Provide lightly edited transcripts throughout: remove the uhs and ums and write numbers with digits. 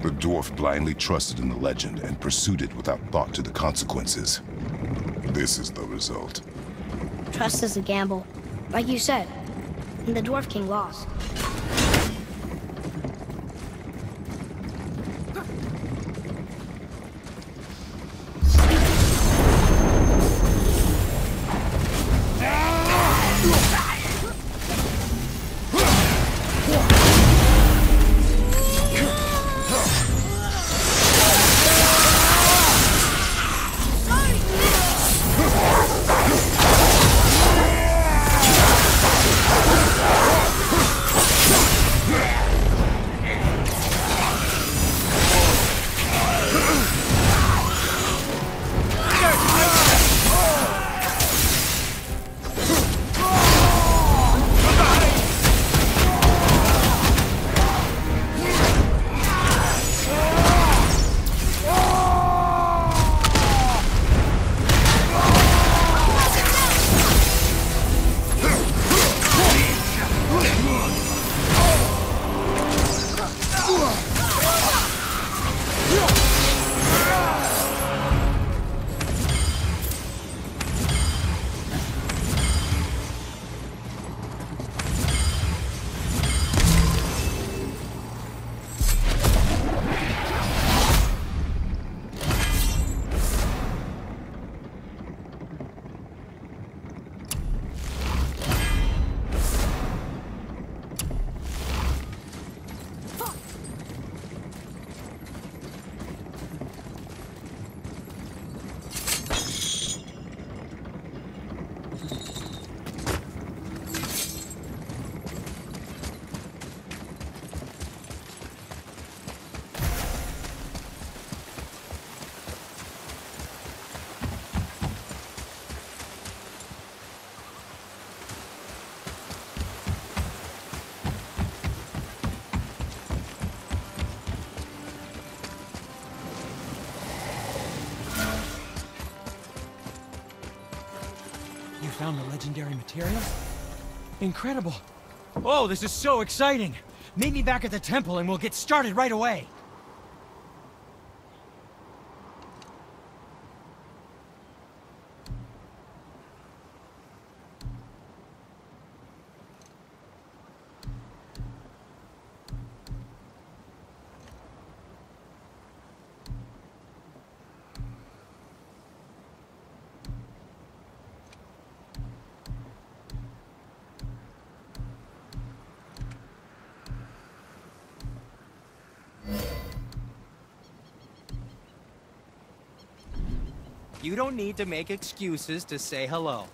The dwarf blindly trusted in the legend and pursued it without thought to the consequences. This is the result. Trust is a gamble, like you said, and the Dwarf King lost. Found the legendary material? Incredible! Oh, this is so exciting! Meet me back at the temple and we'll get started right away! You don't need to make excuses to say hello.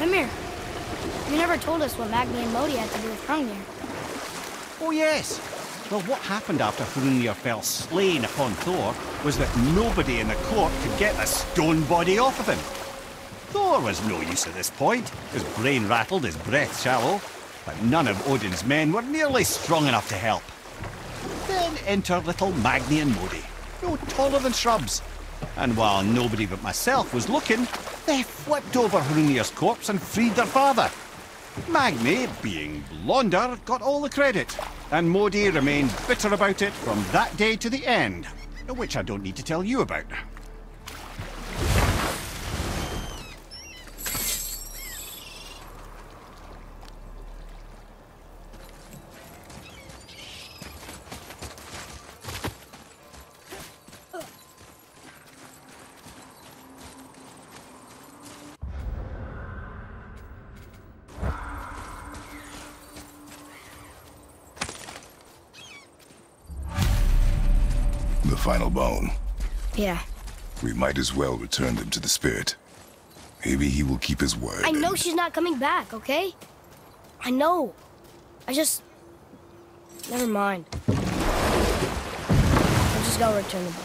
Come here. You never told us what Magni and Modi had to do with Hrungnir. Oh yes. Well, what happened after Hrungnir fell slain upon Thor was that nobody in the court could get the stone body off of him. Thor was no use at this point. His brain rattled, his breath shallow, but none of Odin's men were nearly strong enough to help. Then enter little Magni and Modi, no taller than shrubs. And while nobody but myself was looking, they flipped over Hrungnir's corpse and freed their father. Magni, being blonder, got all the credit, and Modi remained bitter about it from that day to the end, which I don't need to tell you about. The final bone. Yeah. We might as well return them to the spirit. Maybe he will keep his word. I know she's not coming back, okay? I know. I just... Never mind. I'll just go return the bones.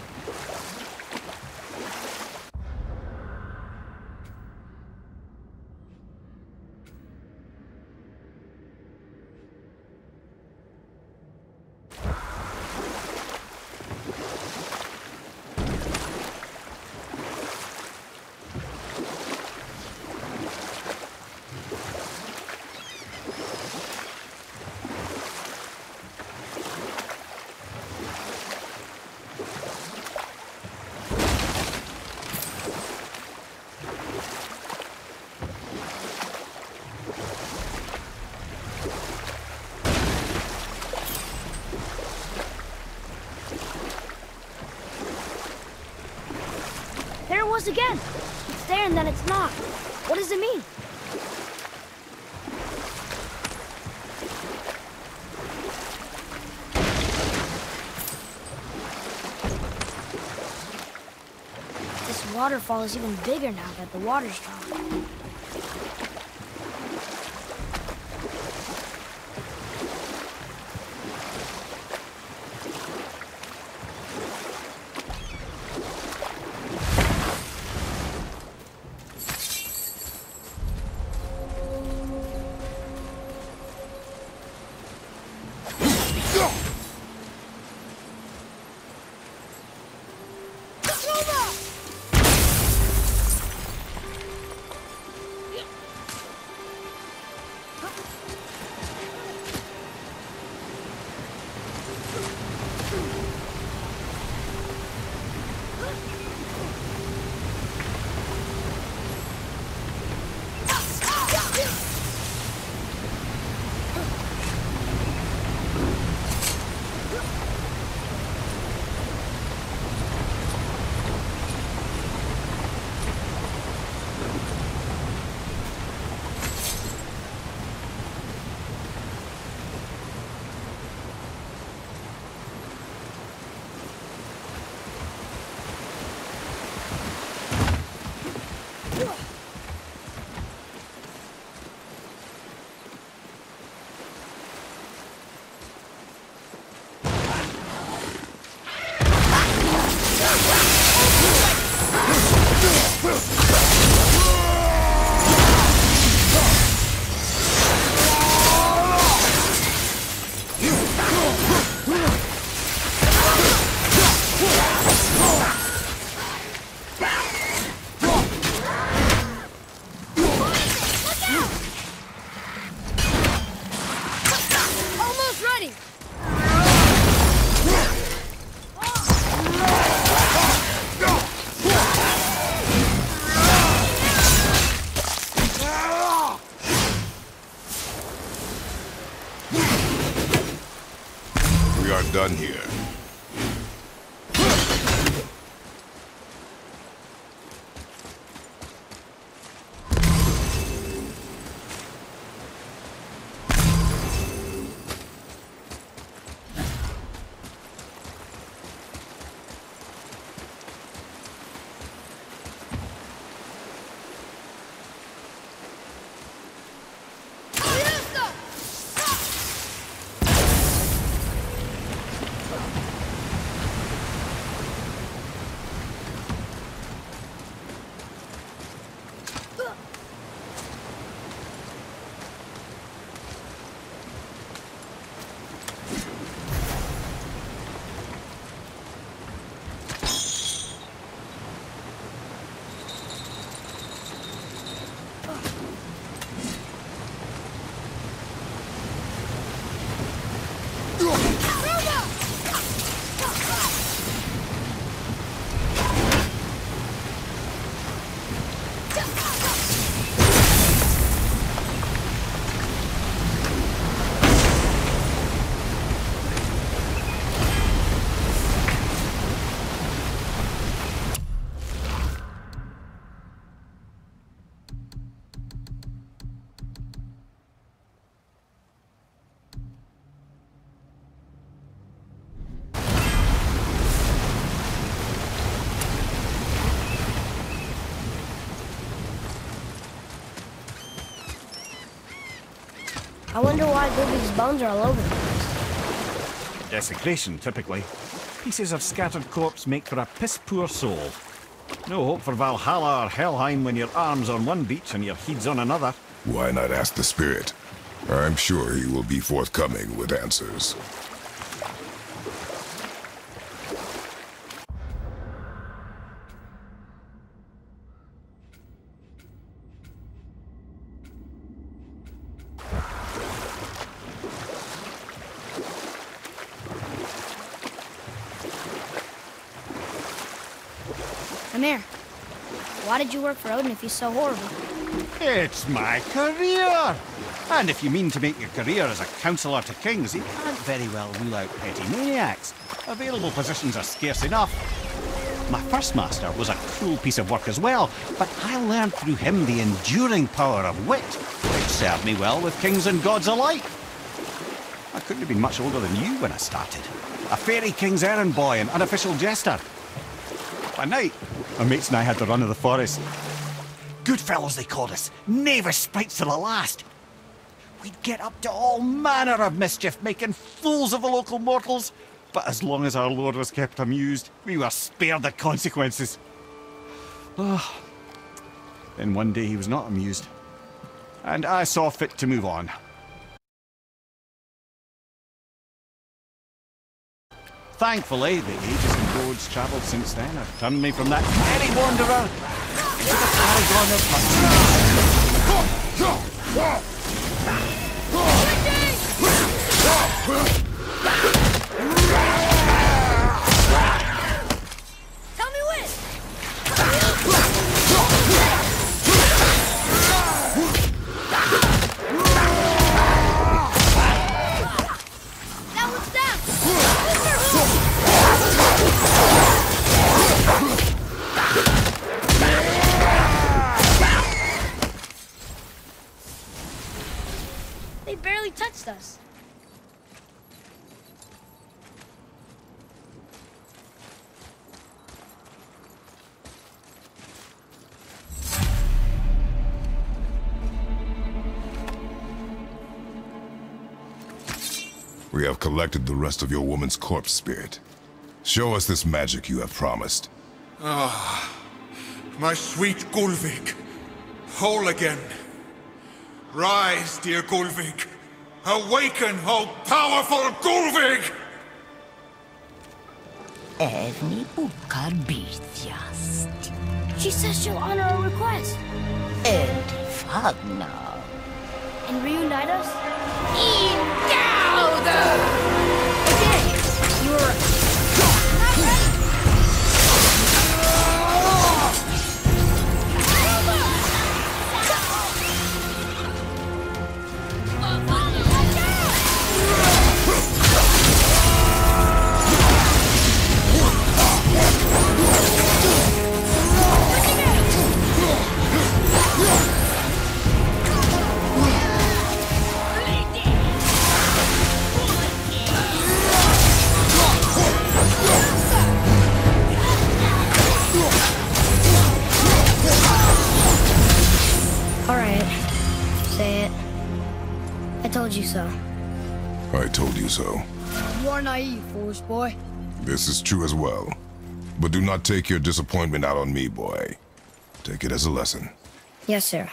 There it was again. It's there and then it's not. What does it mean? This waterfall is even bigger now that the water's dropped. Done here. I wonder why Gulvig's bones are all over the place. Desecration, typically. Pieces of scattered corpse make for a piss-poor soul. No hope for Valhalla or Helheim when your arm's on one beach and your head's on another. Why not ask the spirit? I'm sure he will be forthcoming with answers. Mimir, why did you work for Odin if he's so horrible? It's my career! And if you mean to make your career as a counsellor to kings, you can't very well rule out petty maniacs. Available positions are scarce enough. My first master was a cruel piece of work as well, but I learned through him the enduring power of wit, which served me well with kings and gods alike. I couldn't have been much older than you when I started. A fairy king's errand boy and unofficial jester. By night, my mates and I had the run of the forest. Good fellows, they called us. Knavish sprites to the last. We'd get up to all manner of mischief, making fools of the local mortals. But as long as our lord was kept amused, we were spared the consequences. Then one day he was not amused, and I saw fit to move on. Thankfully, the ages and roads travelled since then have turned me from that merry wanderer to the paragon of Tell me when! That one's down! They barely touched us. We have collected the rest of your woman's corpse, spirit. Show us this magic you have promised. My sweet Gulvig, whole again. Rise, dear Gulvig. Awaken, O powerful Gulvig! Erni bukar bitjast. She says she'll honor our request Erdi fagnar. and reunite us. Ingauder! Okay, you were right. Not ready. All right, say it. I told you so. I told you so. You are naive, foolish boy. This is true as well. But do not take your disappointment out on me, boy. Take it as a lesson. Yes, sir.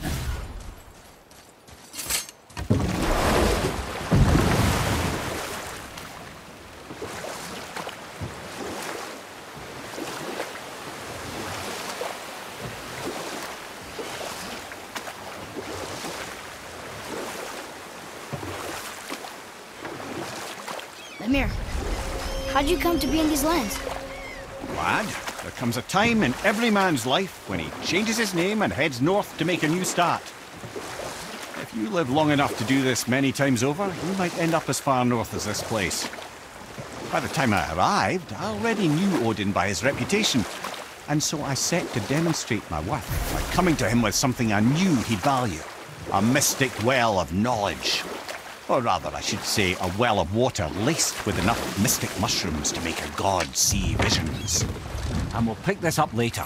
Mimir, how'd you come to be in these lands? Lad, there comes a time in every man's life when he changes his name and heads north to make a new start. If you live long enough to do this many times over, you might end up as far north as this place. By the time I arrived, I already knew Odin by his reputation, and so I set to demonstrate my worth by coming to him with something I knew he'd value. A mystic well of knowledge. Or rather, I should say, a well of water laced with enough mystic mushrooms to make a god see visions. And we'll pick this up later.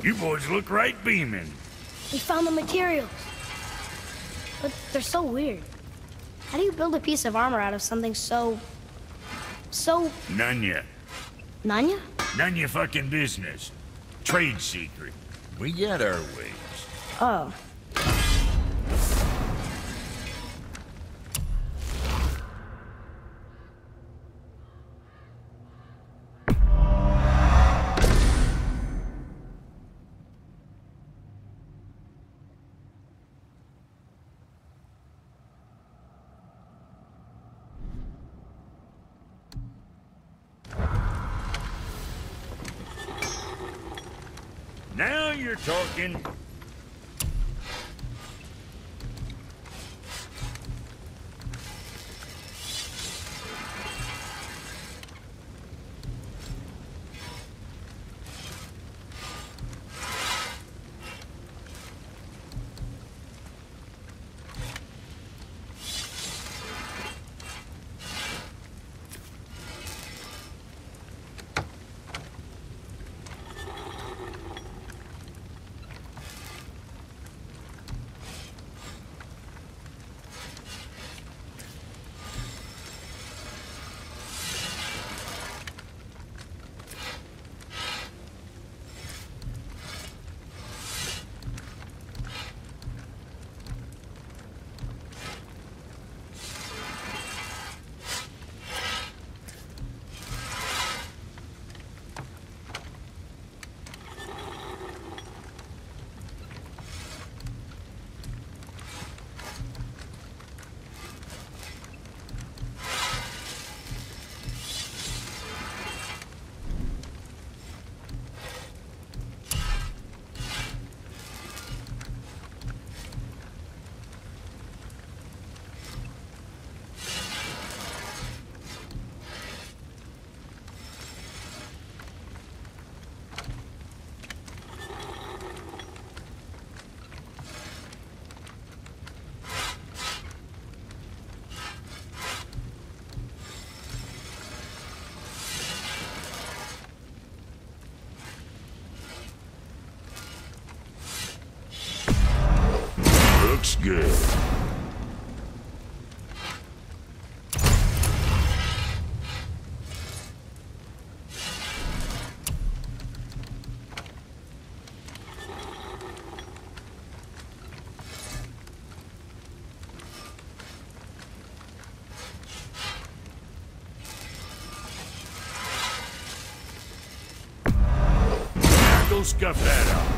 You boys look right beaming. We found the materials. But they're so weird. How do you build a piece of armor out of something so... None ya. Nanya? None ya fucking business. Trade secret. We got our ways. Oh. Now you're talking. Looks good. Now go scuff that up.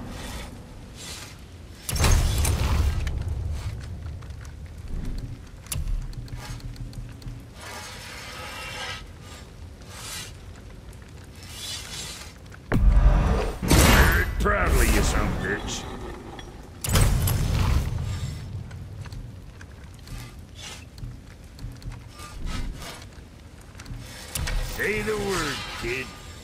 Proudly, you son of a bitch. Say the word, kid.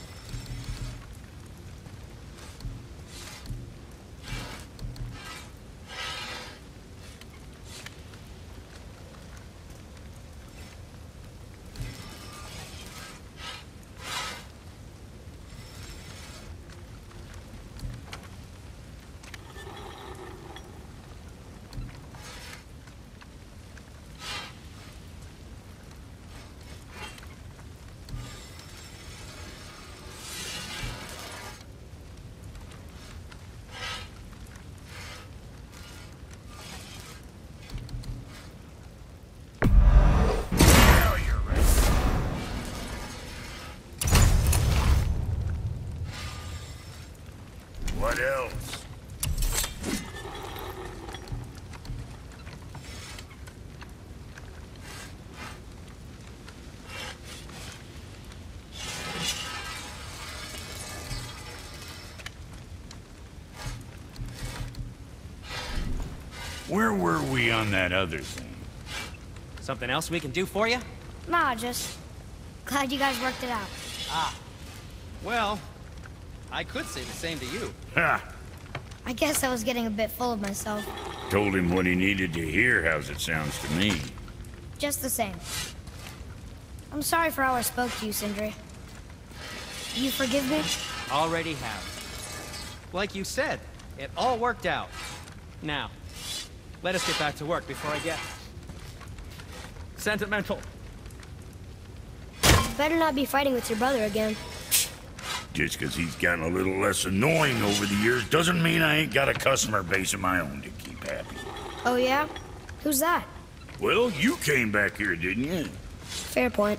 What else? Where were we on that other thing? Something else we can do for you? Nah, just glad you guys worked it out. Ah. Well, I could say the same to you. Ha! I guess I was getting a bit full of myself. Told him what he needed to hear, how's it sounds to me. Just the same. I'm sorry for how I spoke to you, Sindri. You forgive me? Already have. Like you said, it all worked out. Now, let us get back to work before I get sentimental. Better not be fighting with your brother again. Just because he's gotten a little less annoying over the years doesn't mean I ain't got a customer base of my own to keep happy. Oh yeah? Who's that? Well, you came back here, didn't you? Fair point.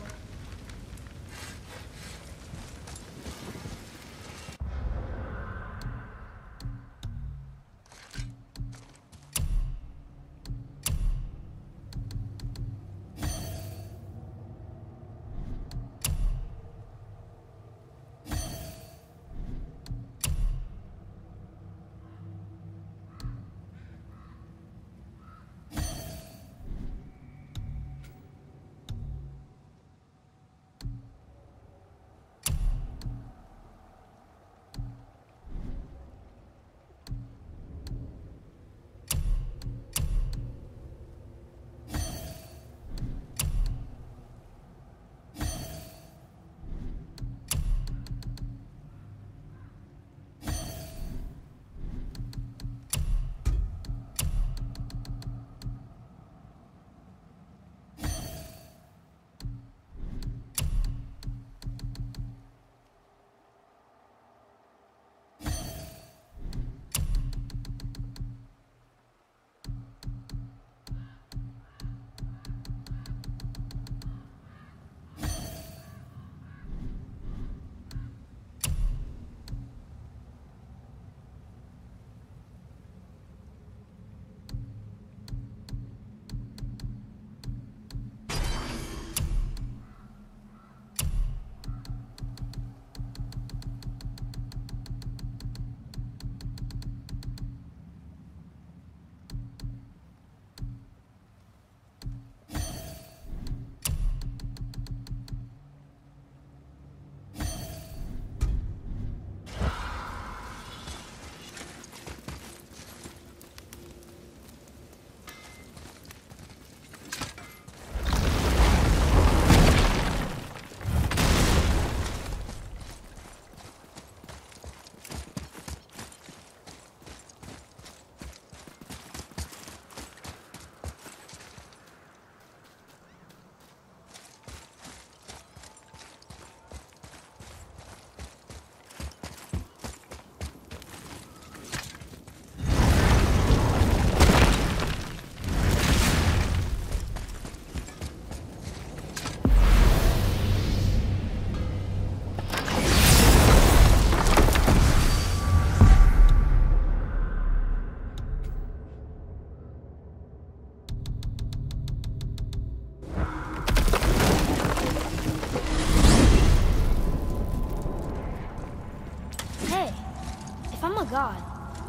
God.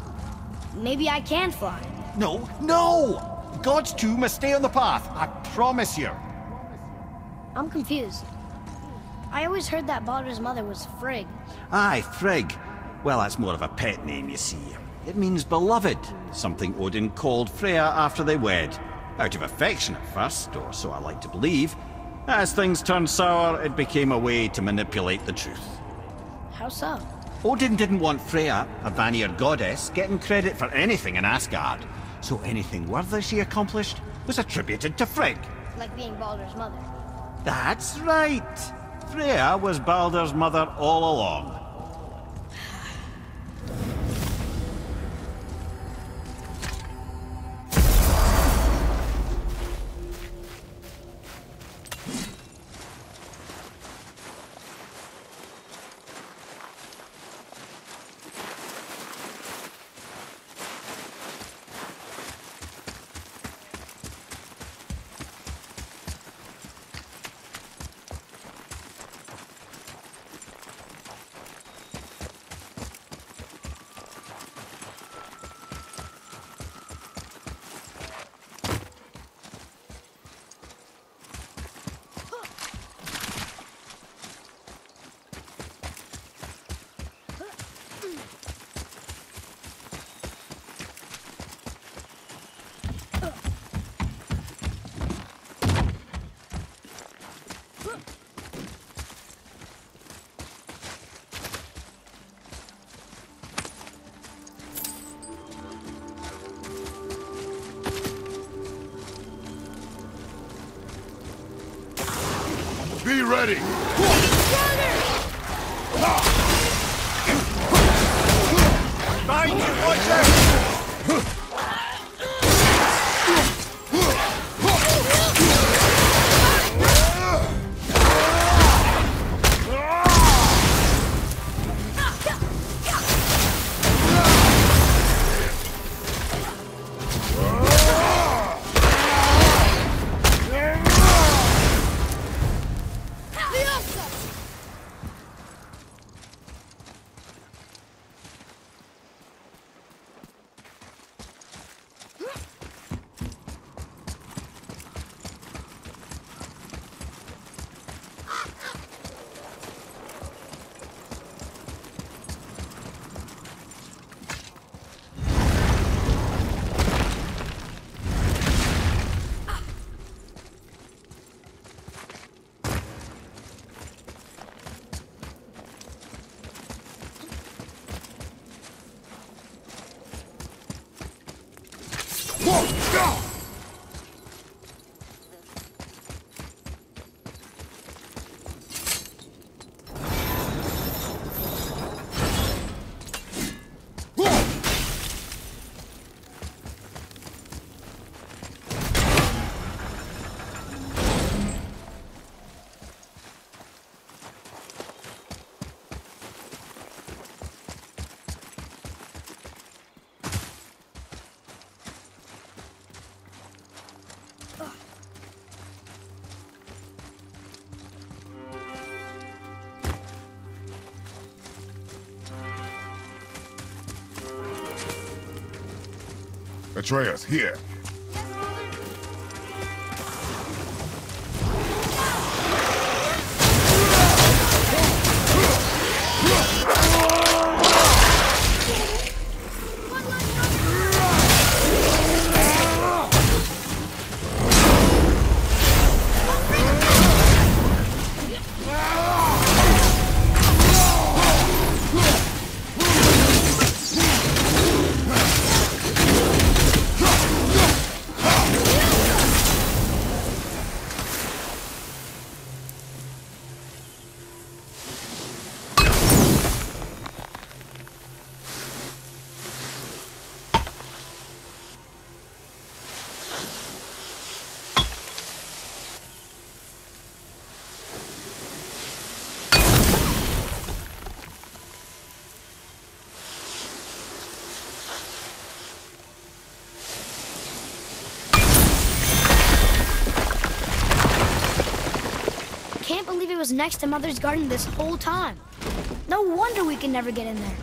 Maybe I can fly. No, no! Gods too must stay on the path, I promise you. I'm confused. I always heard that Baldur's mother was Frigg. Aye, Frigg. Well, that's more of a pet name, you see. It means beloved, something Odin called Freya after they wed. Out of affection at first, or so I like to believe. As things turned sour, it became a way to manipulate the truth. How so? Odin didn't want Freya, a Vanir goddess, getting credit for anything in Asgard. So anything worthy she accomplished was attributed to Frigg. Like being Baldur's mother. That's right. Freya was Baldur's mother all along. Be ready! Behind you, watch out! Atreus, here. Can't believe it was next to Mother's garden this whole time. No wonder we can never get in there.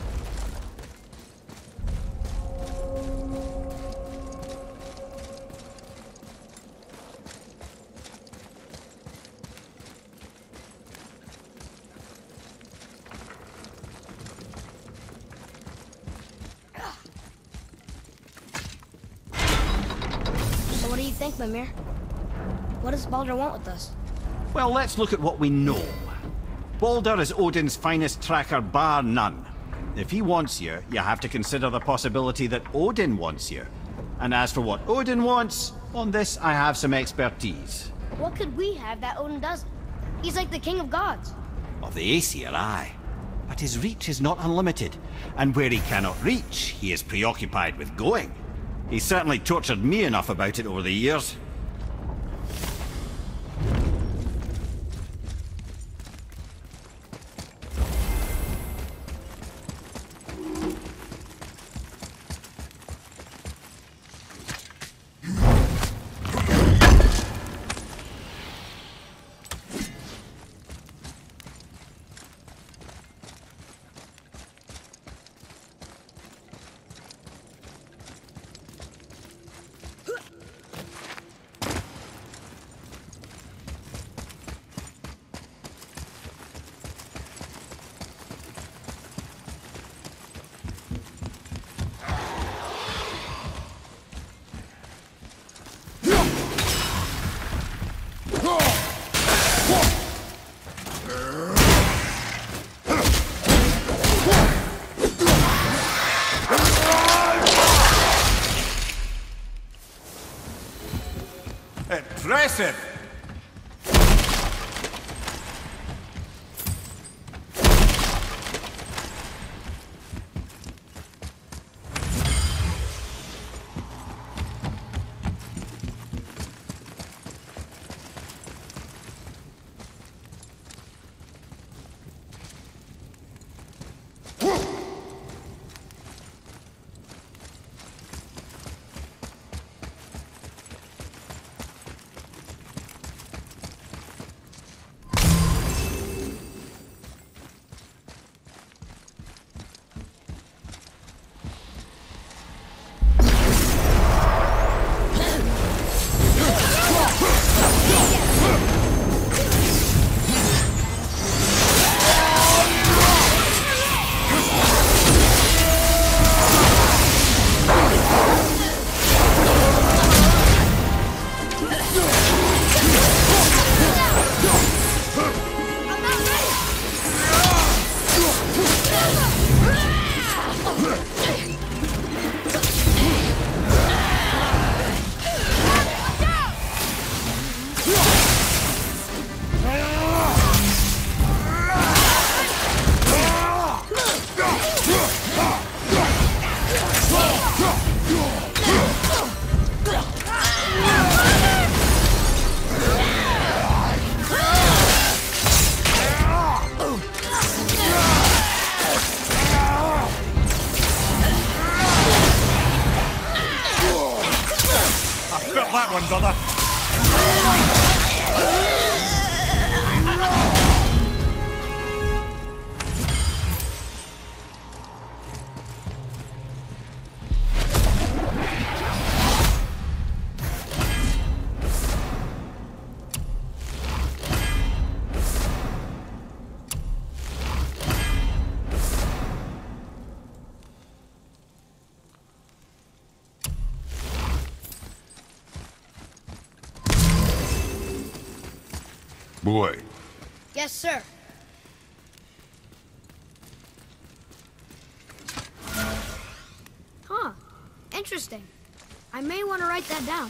So what do you think, Mimir? What does Baldur want with us? Well, let's look at what we know. Baldur is Odin's finest tracker, bar none. If he wants you, you have to consider the possibility that Odin wants you. And as for what Odin wants, on this I have some expertise. What could we have that Odin doesn't? He's like the king of gods. Of the Aesir, aye. But his reach is not unlimited. And where he cannot reach, he is preoccupied with going. He's certainly tortured me enough about it over the years. Impressive! on, brother. Boy. Yes, sir. Huh. Interesting. I may want to write that down.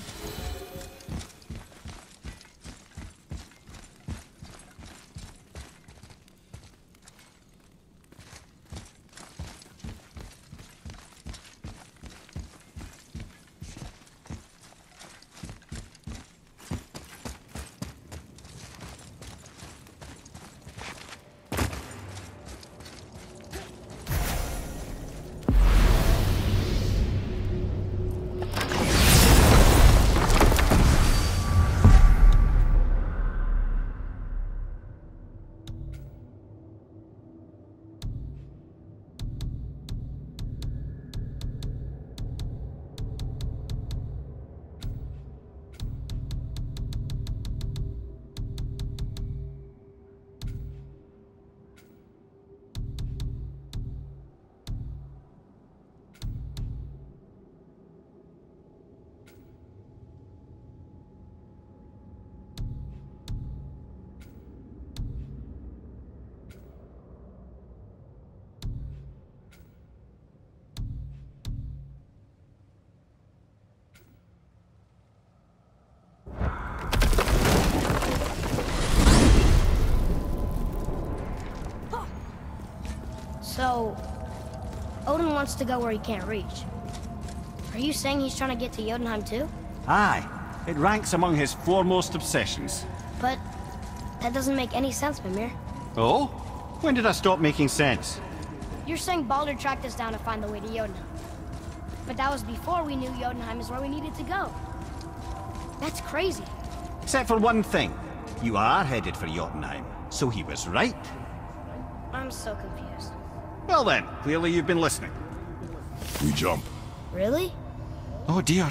So, Odin wants to go where he can't reach. Are you saying he's trying to get to Jotunheim too? Aye. It ranks among his foremost obsessions. But that doesn't make any sense, Mimir. Oh? When did I stop making sense? You're saying Baldur tracked us down to find the way to Jotunheim. But that was before we knew Jotunheim is where we needed to go. That's crazy. Except for one thing. You are headed for Jotunheim, so he was right. I'm so confused. Well then, clearly you've been listening. We jump. Really? Oh dear.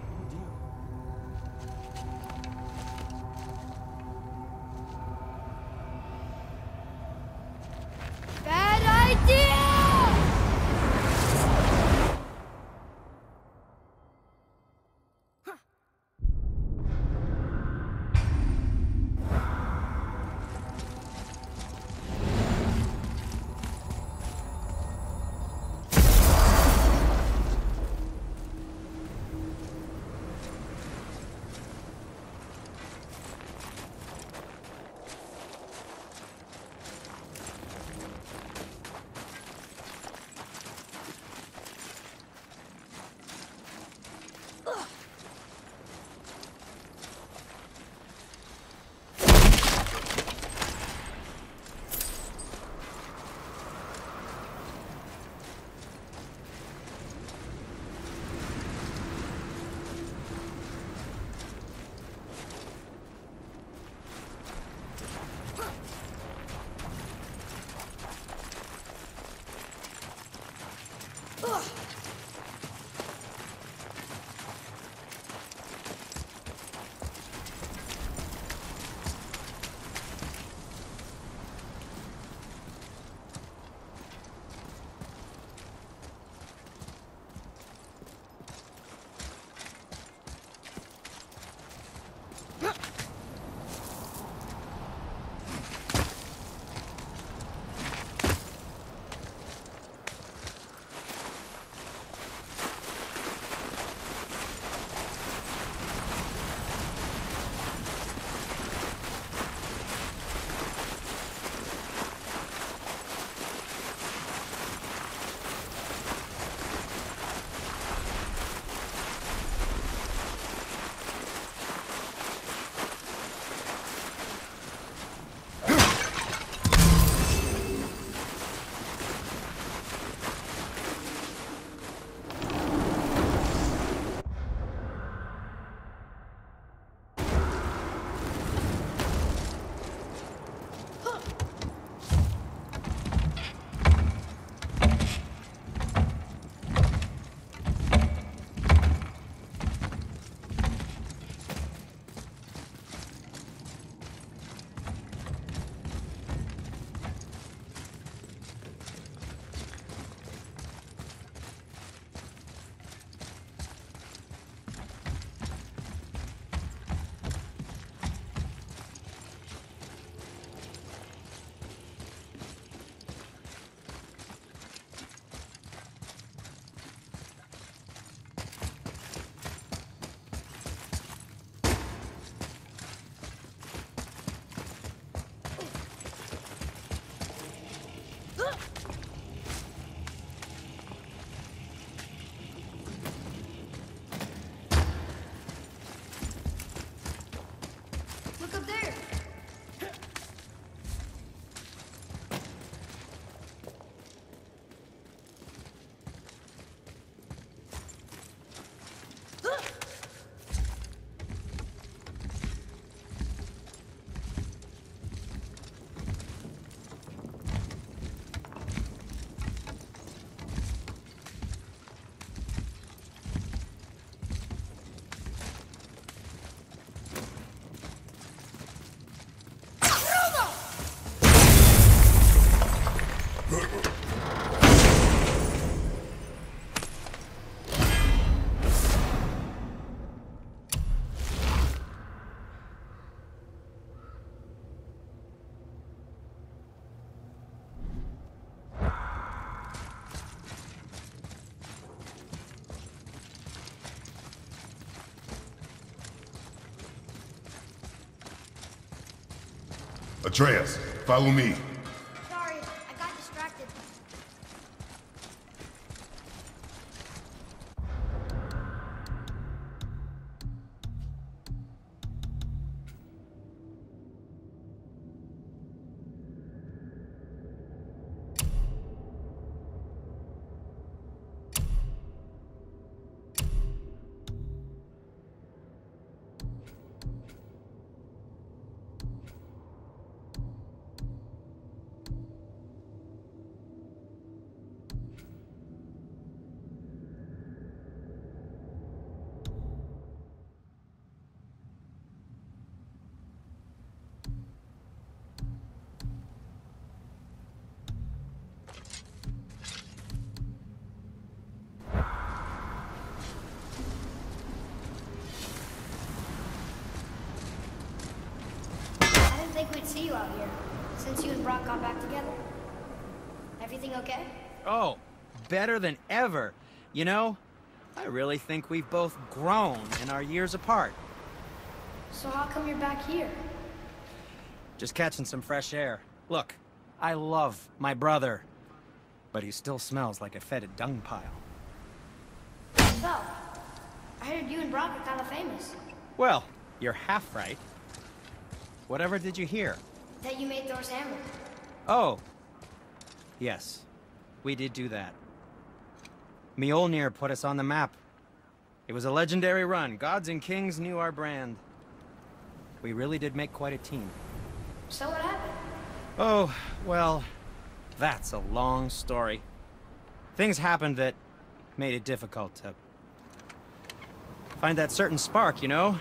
Bad idea! Atreus, follow me. Sorry, I got distracted. I didn't think we'd see you out here, since you and Brock got back together. Everything okay? Oh, better than ever. You know, I really think we've both grown in our years apart. So how come you're back here? Just catching some fresh air. Look, I love my brother, but he still smells like a fetid dung pile. So, I heard you and Brock are kind of famous. Well, you're half right. Whatever did you hear? That you made Thor's hammer. Oh. Yes, we did do that. Mjolnir put us on the map. It was a legendary run. Gods and kings knew our brand. We really did make quite a team. So what happened? Oh, well, that's a long story. Things happened that made it difficult to find that certain spark, you know?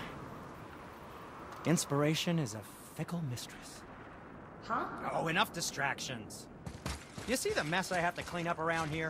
Inspiration is a fickle mistress. Huh? Oh, enough distractions. You see the mess I have to clean up around here?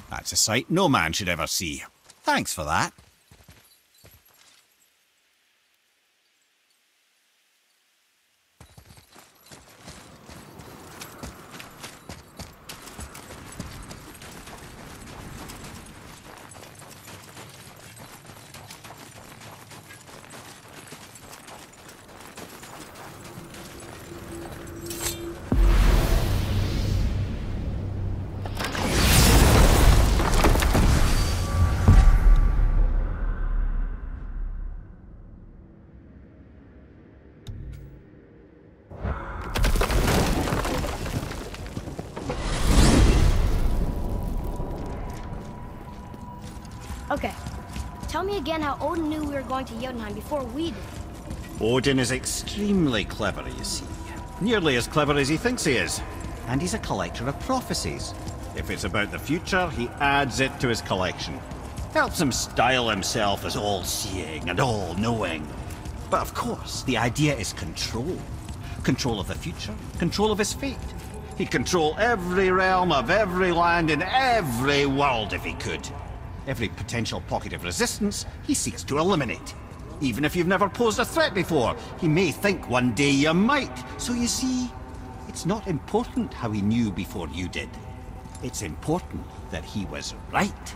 That's a sight no man should ever see. Thanks for that. Okay. Tell me again how Odin knew we were going to Jotunheim before we did. Odin is extremely clever, you see. Nearly as clever as he thinks he is. And he's a collector of prophecies. If it's about the future, he adds it to his collection. Helps him style himself as all-seeing and all-knowing. But of course, the idea is control. Control of the future, control of his fate. He'd control every realm of every land in every world if he could. Every potential pocket of resistance, he seeks to eliminate. Even if you've never posed a threat before, he may think one day you might. So you see, it's not important how he knew before you did. It's important that he was right.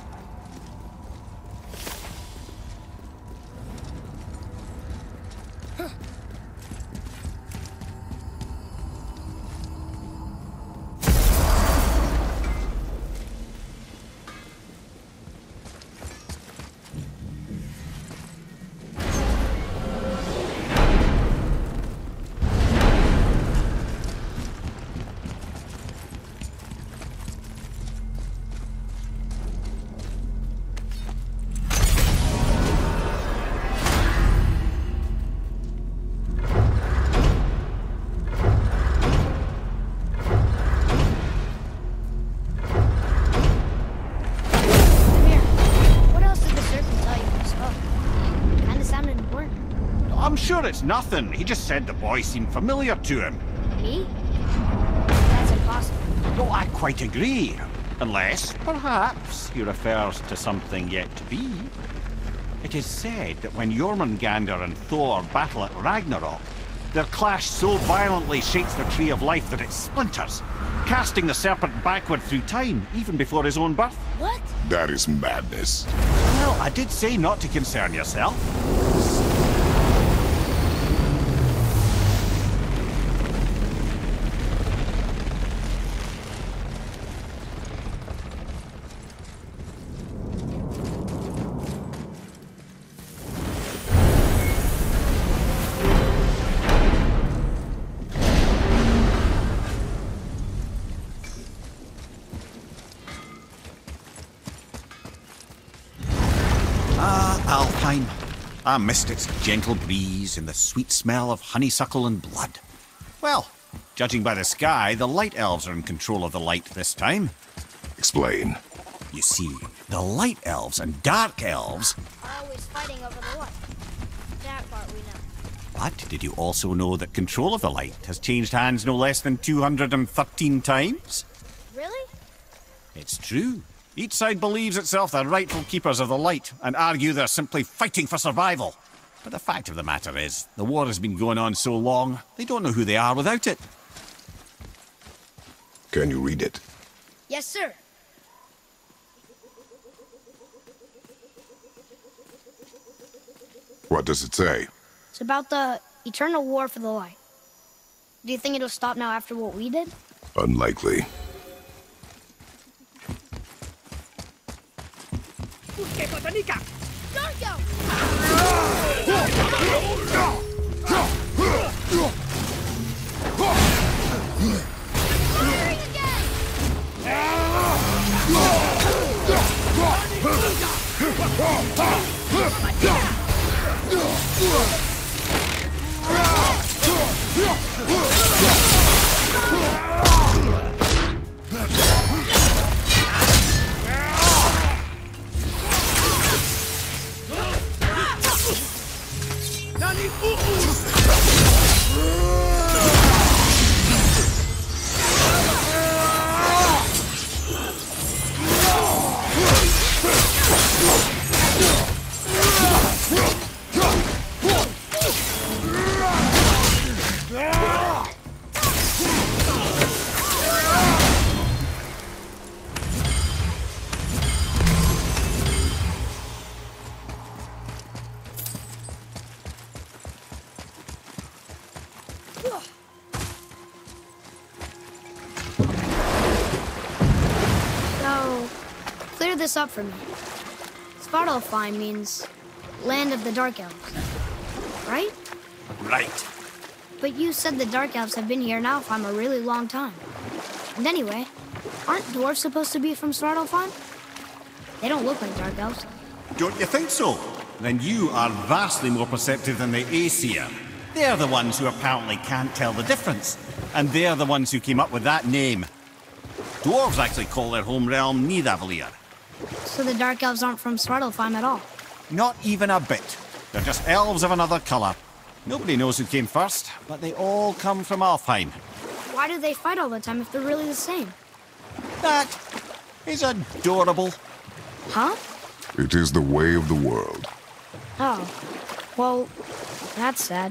I'm sure it's nothing. He just said the boy seemed familiar to him. Me? That's impossible. No, I quite agree. Unless, perhaps, he refers to something yet to be. It is said that when Jormungandr and Thor battle at Ragnarok, their clash so violently shakes the Tree of Life that it splinters, casting the serpent backward through time, even before his own birth. What? That is madness. Well, I did say not to concern yourself. Alfheim. I missed its gentle breeze and the sweet smell of honeysuckle and blood. Well, judging by the sky, the Light Elves are in control of the light this time. Explain. You see, the Light Elves and Dark Elves... Always fighting over the light. That part we know. But did you also know that control of the light has changed hands no less than 213 times? Really? It's true. Each side believes itself the rightful keepers of the light and argue they're simply fighting for survival. But the fact of the matter is, the war has been going on so long, they don't know who they are without it. Can you read it? Yes, sir. What does it say? It's about the eternal war for the light. Do you think it'll stop now after what we did? Unlikely. So, clear this up for me. Svartalfheim means land of the Dark Elves, right? Right. But you said the Dark Elves have been here in Alfheim a really long time. And anyway, aren't dwarves supposed to be from Svartalfheim? They don't look like Dark Elves. Don't you think so? Then you are vastly more perceptive than the Aesir. They're the ones who apparently can't tell the difference. And they're the ones who came up with that name. Dwarves actually call their home realm Nidavellir. So the Dark Elves aren't from Svartalfheim at all? Not even a bit. They're just elves of another colour. Nobody knows who came first, but they all come from Alfheim. Why do they fight all the time if they're really the same? That is adorable. Huh? It is the way of the world. Oh. Well, that's sad.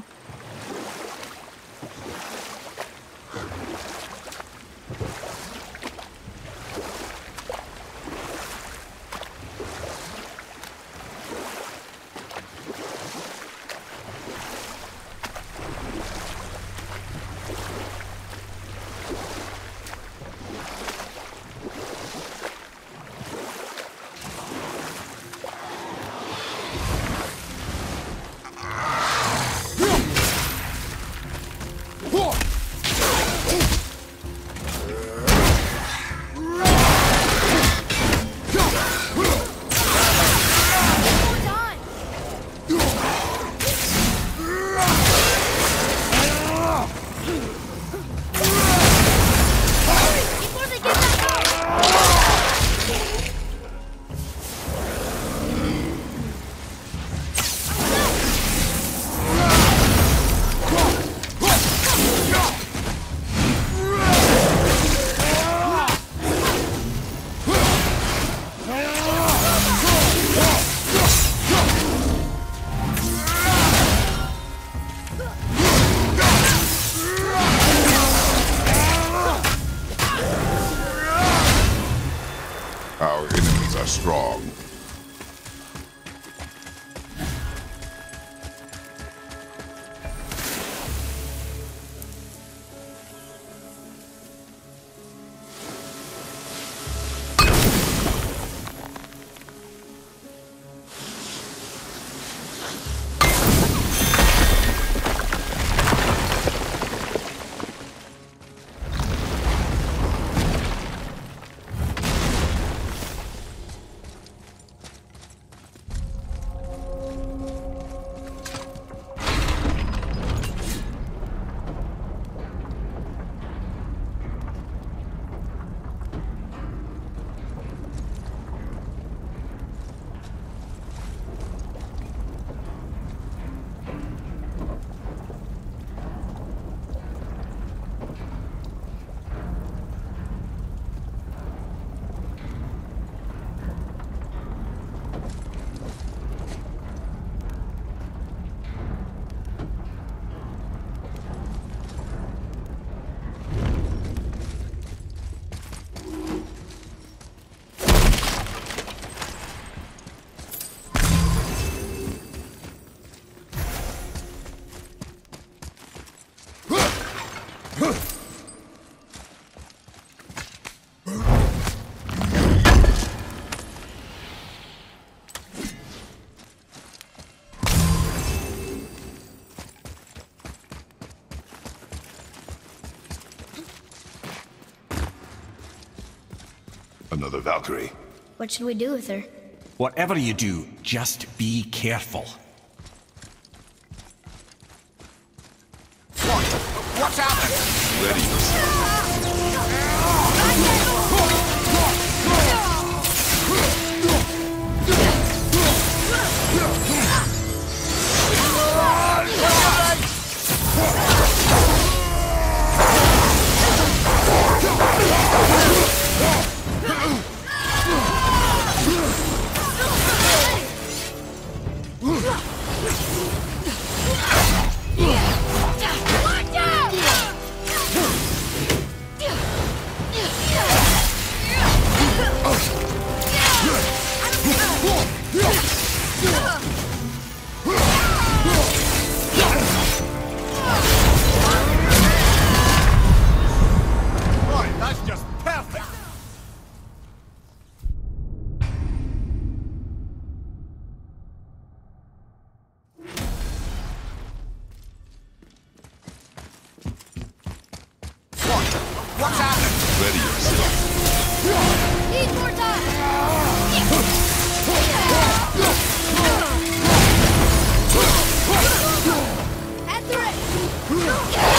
Our enemies are strong. Another Valkyrie. What should we do with her? Whatever you do, just be careful. What's happened? Ready yourself. Ready yourself. Need more time! At the ready!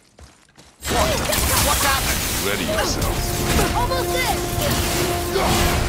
Ready yourself. Almost in!